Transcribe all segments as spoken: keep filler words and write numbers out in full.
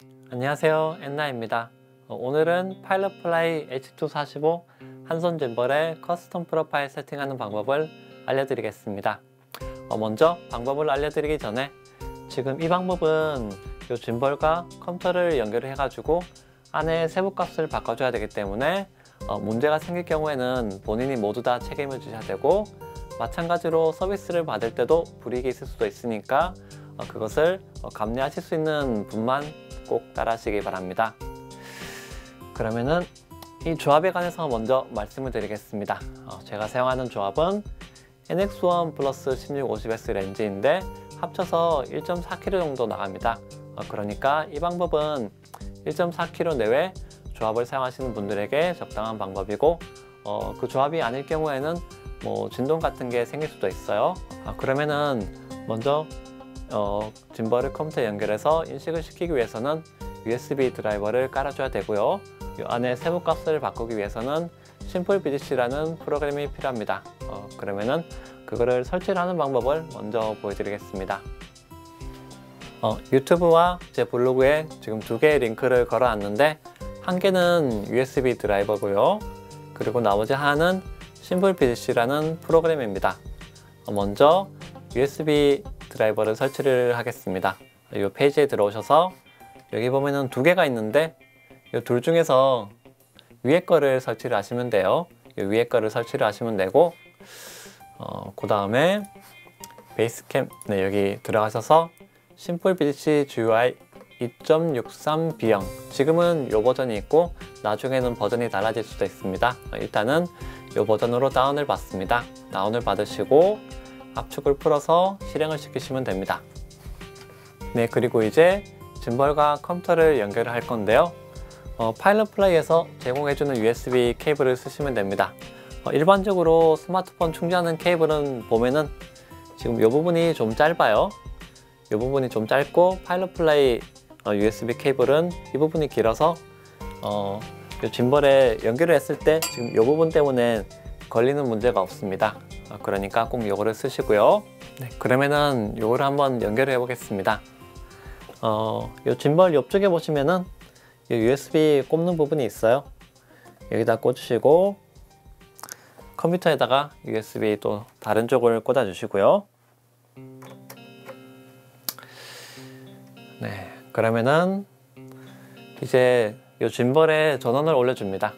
안녕하세요, 엔나입니다. 어, 오늘은 파일럿플라이 에이치 투 사십오 한손 짐벌의 커스텀 프로파일 세팅하는 방법을 알려드리겠습니다. 어, 먼저 방법을 알려드리기 전에 지금 이 방법은 이 짐벌과 컴퓨터를 연결해 가지고 안에 세부값을 바꿔줘야 되기 때문에 어, 문제가 생길 경우에는 본인이 모두 다 책임을 지셔야 되고, 마찬가지로 서비스를 받을 때도 불이익이 있을 수도 있으니까 어, 그것을 어, 감내하실 수 있는 분만 꼭 따라하시기 바랍니다. 그러면은 이 조합에 관해서 먼저 말씀을 드리겠습니다. 어, 제가 사용하는 조합은 엔엑스 원 플러스 십육 오십 에스 렌즈인데 합쳐서 일 점 사 킬로그램 정도 나갑니다. 어, 그러니까 이 방법은 일 점 사 킬로그램 내외 조합을 사용하시는 분들에게 적당한 방법이고, 어, 그 조합이 아닐 경우에는 뭐 진동 같은 게 생길 수도 있어요. 아, 그러면은 먼저 어, 짐벌을 컴퓨터에 연결해서 인식을 시키기 위해서는 유에스비 드라이버를 깔아줘야 되고요. 이 안에 세부 값을 바꾸기 위해서는 심플비디씨라는 프로그램이 필요합니다. 어, 그러면은 그거를 설치를 하는 방법을 먼저 보여드리겠습니다. 어, 유튜브와 제 블로그에 지금 두 개의 링크를 걸어놨는데, 한 개는 유에스비 드라이버고요. 그리고 나머지 하나는 심플비디씨라는 프로그램입니다. 어, 먼저 유에스비 드라이버를 설치를 하겠습니다. 이 페이지에 들어오셔서 여기 보면은 두 개가 있는데 이 둘 중에서 위에 거를 설치를 하시면 돼요. 이 위에 거를 설치를 하시면 되고, 어, 그 다음에 베이스캠, 네, 여기 들어가셔서 심플비디씨 지유아이 이 점 육삼 비형, 지금은 이 버전이 있고 나중에는 버전이 달라질 수도 있습니다. 일단은 이 버전으로 다운을 받습니다. 다운을 받으시고 압축을 풀어서 실행을 시키시면 됩니다. 네, 그리고 이제 짐벌과 컴퓨터를 연결을 할 건데요. 어, 파일럿플라이에서 제공해주는 유에스비 케이블을 쓰시면 됩니다. 어, 일반적으로 스마트폰 충전하는 케이블은 보면은 지금 이 부분이 좀 짧아요. 이 부분이 좀 짧고, 파일럿플라이 어, 유에스비 케이블은 이 부분이 길어서 어, 이 짐벌에 연결을 했을 때 지금 이 부분 때문에 걸리는 문제가 없습니다. 어, 그러니까 꼭 요거를 쓰시고요. 네, 그러면은 요거를 한번 연결해 보겠습니다. 어, 요 짐벌 옆쪽에 보시면은 이 유에스비 꼽는 부분이 있어요. 여기다 꽂으시고 컴퓨터에다가 유에스비 또 다른 쪽을 꽂아 주시고요. 네, 그러면은 이제 이 짐벌에 전원을 올려줍니다.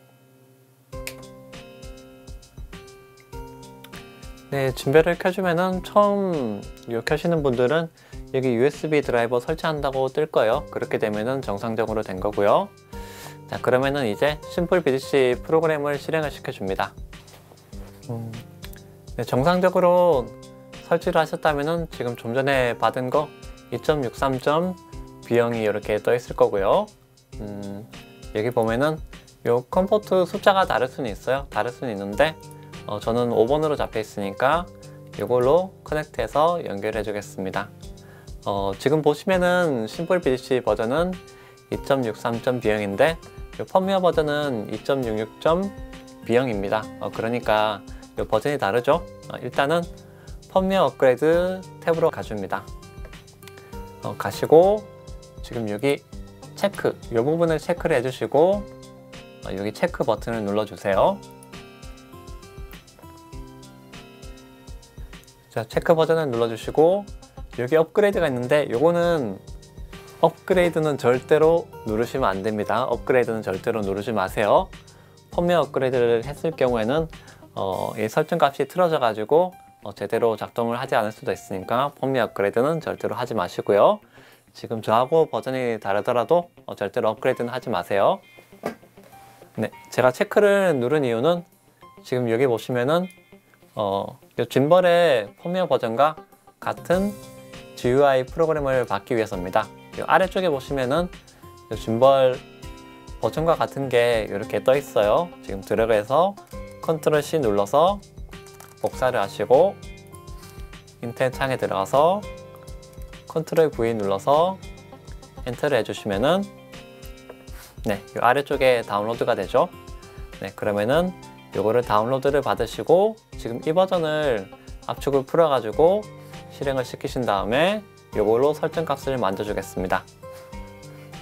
네, 짐벌을 켜주면은 처음 요 켜시는 분들은 여기 유에스비 드라이버 설치한다고 뜰 거예요. 그렇게 되면은 정상적으로 된 거고요. 자, 그러면은 이제 심플비디씨 프로그램을 실행을 시켜줍니다. 음, 네, 정상적으로 설치를 하셨다면은 지금 좀 전에 받은 거 이 점 육삼 점 비형이 이렇게 떠 있을 거고요. 음, 여기 보면은 요 컴포트 숫자가 다를 수는 있어요. 다를 수는 있는데 어, 저는 오 번으로 잡혀 있으니까 이걸로 커넥트해서 연결해 주겠습니다. 어, 지금 보시면은 심플비디씨 버전은 이 점 육삼 점 비형인데 이 펌웨어 버전은 이 점 육육 점 비형입니다. 어, 그러니까 이 버전이 다르죠. 어, 일단은 펌웨어 업그레이드 탭으로 가줍니다. 어, 가시고 지금 여기 체크, 이 부분을 체크를 해주시고 어, 여기 체크 버튼을 눌러주세요. 자, 체크 버튼을 눌러주시고 여기 업그레이드가 있는데 요거는 업그레이드는 절대로 누르시면 안 됩니다. 업그레이드는 절대로 누르지 마세요. 펌웨어 업그레이드를 했을 경우에는 어, 이 설정 값이 틀어져 가지고 어, 제대로 작동을 하지 않을 수도 있으니까 펌웨어 업그레이드는 절대로 하지 마시고요. 지금 저하고 버전이 다르더라도 어, 절대로 업그레이드는 하지 마세요. 네, 제가 체크를 누른 이유는 지금 여기 보시면은 어, 이 짐벌의 펌웨어 버전과 같은 지유아이 프로그램을 받기 위해서입니다. 이 아래쪽에 보시면은 이 짐벌 버전과 같은 게 이렇게 떠 있어요. 지금 들어가서 컨트롤 씨 눌러서 복사를 하시고 인터넷 창에 들어가서 컨트롤 브이 눌러서 엔터를 해주시면은 네, 이 아래쪽에 다운로드가 되죠. 네, 그러면은 요거를 다운로드를 받으시고 지금 이 버전을 압축을 풀어 가지고 실행을 시키신 다음에 요걸로 설정 값을 만져 주겠습니다.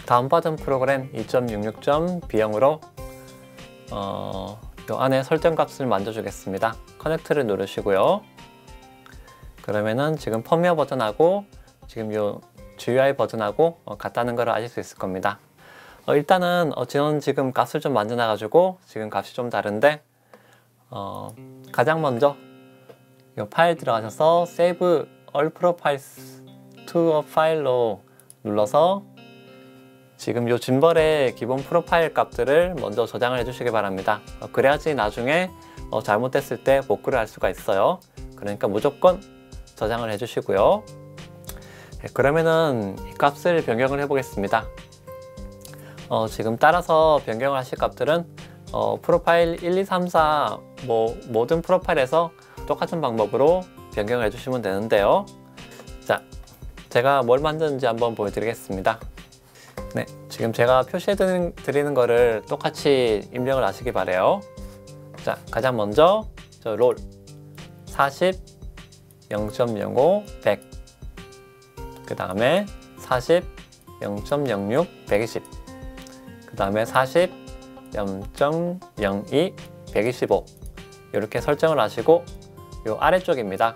다운받은 프로그램 이 점 육육 점 비영으로 어, 요 안에 설정 값을 만져주겠습니다. 커넥트를 누르시고요. 그러면은 지금 펌웨어 버전하고 지금 요 지유아이 버전하고 어, 같다는 걸 아실 수 있을 겁니다. 어, 일단은 어, 저는 지금 값을 좀 만져놔 가지고 지금 값이 좀 다른데 어, 가장 먼저 요 파일 들어가셔서 Save All Profiles to a File로 눌러서 지금 요 짐벌의 기본 프로파일 값들을 먼저 저장을 해주시기 바랍니다. 어, 그래야지 나중에 어, 잘못됐을 때 복구를 할 수가 있어요. 그러니까 무조건 저장을 해주시고요. 네, 그러면은 이 값을 변경을 해 보겠습니다. 어, 지금 따라서 변경을 하실 값들은 어, 프로파일 일, 이, 삼, 사 뭐 모든 프로파일에서 똑같은 방법으로 변경을 해주시면 되는데요. 자, 제가 뭘 만드는지 한번 보여드리겠습니다. 네, 지금 제가 표시해 드리는, 드리는 거를 똑같이 입력을 하시기 바래요. 자, 가장 먼저 저 롤 사십, 영 점 영오, 백, 그 다음에 사십, 영 점 영육, 백이십, 그 다음에 사십, 영 점 영이, 백이십오 이렇게 설정을 하시고 요 아래쪽입니다.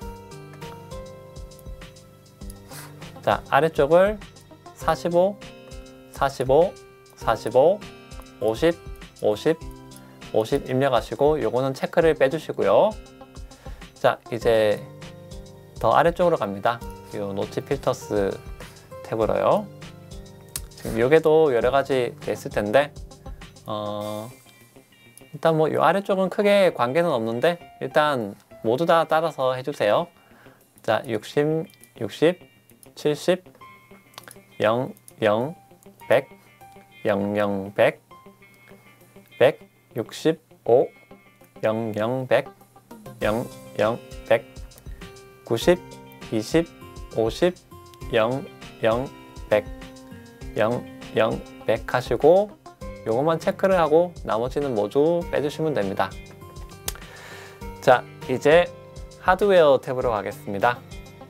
자, 아래쪽을 사십오, 사십오, 사십오, 오십, 오십, 오십 입력하시고 요거는 체크를 빼주시고요. 자, 이제 더 아래쪽으로 갑니다. 요 노치 필터스 탭으로요. 지금 요게도 여러 가지 돼 있을 텐데 어, 일단 뭐 요 아래쪽은 크게 관계는 없는데 일단 모두 다 따라서 해주세요. 자, 육십, 육십, 칠십, 영, 영, 백, 영, 영, 백, 백, 육십오, 영, 영, 백, 영, 영, 백, 구십, 이십, 오십, 영, 영, 백, 영, 영, 백 하시고 요것만 체크를 하고 나머지는 모두 빼주시면 됩니다. 자, 이제 하드웨어 탭으로 가겠습니다.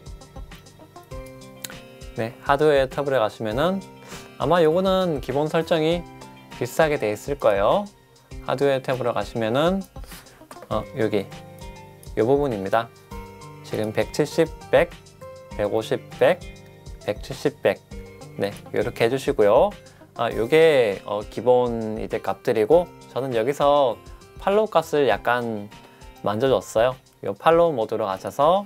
네, 하드웨어 탭으로 가시면은 아마 요거는 기본 설정이 비슷하게 되어 있을 거예요. 하드웨어 탭으로 가시면은 어, 여기 이 부분입니다. 지금 백칠십, 백, 백오십, 백, 백칠십, 백 네, 이렇게 해주시고요. 아, 요게 어, 기본 이제 값들이고 저는 여기서 팔로우 값을 약간 만져줬어요. 요 팔로우 모드로 가셔서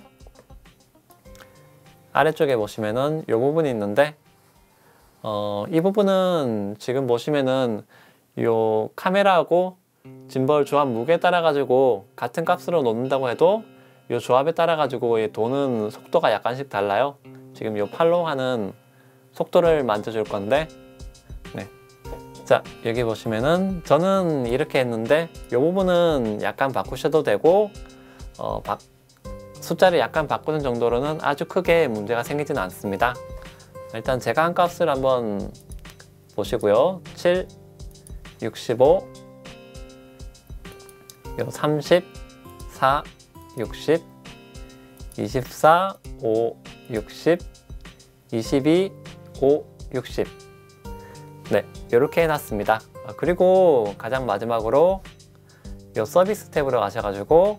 아래쪽에 보시면은 요 부분이 있는데 어, 이 부분은 지금 보시면은 요 카메라하고 짐벌 조합 무게에 따라 가지고 같은 값으로 놓는다고 해도 요 조합에 따라 가지고 도는 속도가 약간씩 달라요. 지금 요 팔로우 하는 속도를 만져줄 건데 네. 자, 여기 보시면은 저는 이렇게 했는데 이 부분은 약간 바꾸셔도 되고 어, 바, 숫자를 약간 바꾸는 정도로는 아주 크게 문제가 생기지는 않습니다. 일단 제가 한 값을 한번 보시고요. 칠, 육십오, 삼십, 사, 육십, 이십사, 오, 육십, 이십이, 오, 육십 네, 이렇게 해놨습니다. 아, 그리고 가장 마지막으로 요 서비스 탭으로 가셔가지고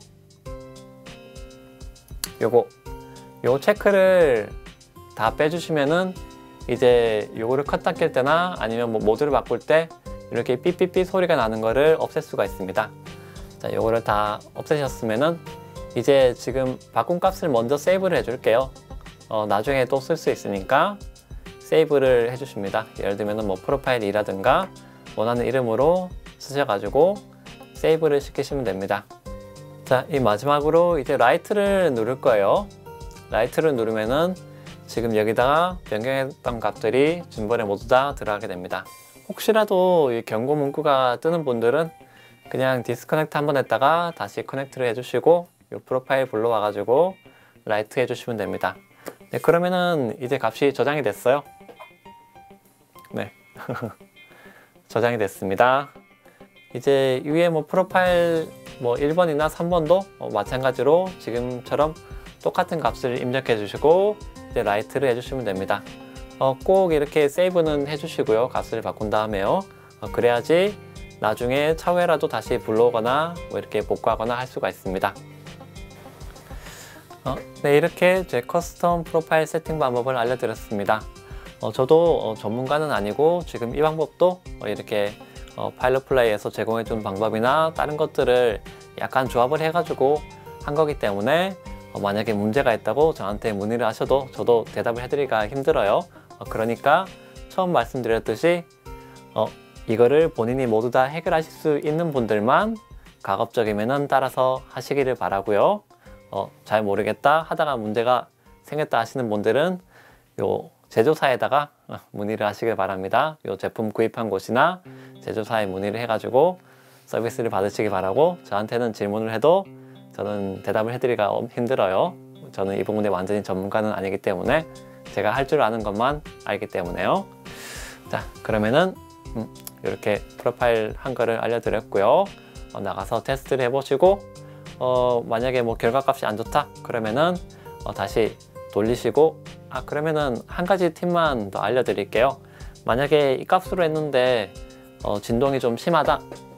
요거 요 체크를 다 빼주시면은 이제 요거를 껐다 켤 때나 아니면 뭐 모드를 바꿀 때 이렇게 삐삐삐 소리가 나는 거를 없앨 수가 있습니다. 자, 요거를 다 없애셨으면은 이제 지금 바꾼 값을 먼저 세이브를 해줄게요. 어, 나중에 또 쓸 수 있으니까 세이브를 해주십니다. 예를 들면 뭐 프로파일 이라든가 원하는 이름으로 쓰셔가지고 세이브를 시키시면 됩니다. 자, 이 마지막으로 이제 라이트를 누를 거예요. 라이트를 누르면은 지금 여기다가 변경했던 값들이 짐벌에 모두 다 들어가게 됩니다. 혹시라도 이 경고 문구가 뜨는 분들은 그냥 디스커넥트 한번 했다가 다시 커넥트를 해주시고 이 프로파일 불러와 가지고 라이트 해주시면 됩니다. 네, 그러면은 이제 값이 저장이 됐어요. 네, 저장이 됐습니다. 이제 위에 뭐 프로파일 뭐 일 번이나 삼 번도 어, 마찬가지로 지금처럼 똑같은 값을 입력해 주시고 이제 라이트를 해주시면 됩니다. 어, 꼭 이렇게 세이브는 해주시고요. 값을 바꾼 다음에요. 어, 그래야지 나중에 차후에라도 다시 불러오거나 뭐 이렇게 복구하거나 할 수가 있습니다. 어, 네, 이렇게 제 커스텀 프로파일 세팅 방법을 알려드렸습니다. 어, 저도 어, 전문가는 아니고 지금 이 방법도 어, 이렇게 어, 파일럿플라이에서 제공해준 방법이나 다른 것들을 약간 조합을 해가지고 한 거기 때문에 어, 만약에 문제가 있다고 저한테 문의를 하셔도 저도 대답을 해드리기가 힘들어요. 어, 그러니까 처음 말씀드렸듯이 어, 이거를 본인이 모두 다 해결하실 수 있는 분들만 가급적이면 따라서 하시기를 바라고요. 어, 잘 모르겠다 하다가 문제가 생겼다 하시는 분들은 요 제조사에다가 문의를 하시길 바랍니다. 요 제품 구입한 곳이나 제조사에 문의를 해가지고 서비스를 받으시기 바라고, 저한테는 질문을 해도 저는 대답을 해드리기가 힘들어요. 저는 이 부분에 완전히 전문가는 아니기 때문에 제가 할 줄 아는 것만 알기 때문에요. 자, 그러면은 음, 이렇게 프로파일 한 거를 알려드렸고요. 어, 나가서 테스트를 해보시고 어, 만약에 뭐 결과값이 안 좋다 그러면은 어, 다시 돌리시고, 아 그러면은 한 가지 팁만 더 알려드릴게요. 만약에 이 값으로 했는데 어, 진동이 좀 심하다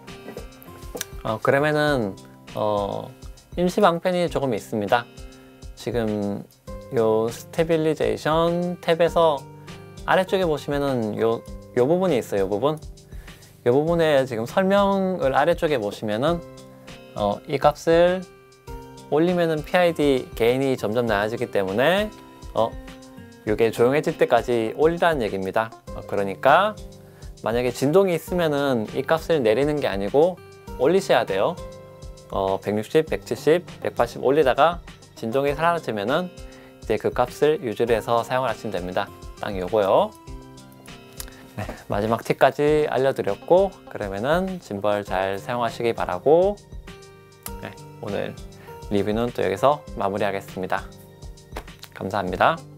어, 그러면은 어, 임시 방편이 조금 있습니다. 지금 요 스테빌리제이션 탭에서 아래쪽에 보시면은 요, 요 부분이 있어요. 요 부분 요 부분에 지금 설명을 아래쪽에 보시면은 어, 이 값을 올리면은 피아이디 게인이 점점 낮아지기 때문에 어, 이게 조용해질 때까지 올리라는 얘기입니다. 어, 그러니까 만약에 진동이 있으면은 이 값을 내리는 게 아니고 올리셔야 돼요. 어, 백육십, 백칠십, 백팔십 올리다가 진동이 사라지면은 이제 그 값을 유지를 해서 사용을 하시면 됩니다. 딱 요거요. 네, 마지막 팁까지 알려드렸고, 그러면은 짐벌 잘 사용하시기 바라고, 네, 오늘 리뷰는 또 여기서 마무리하겠습니다. 감사합니다.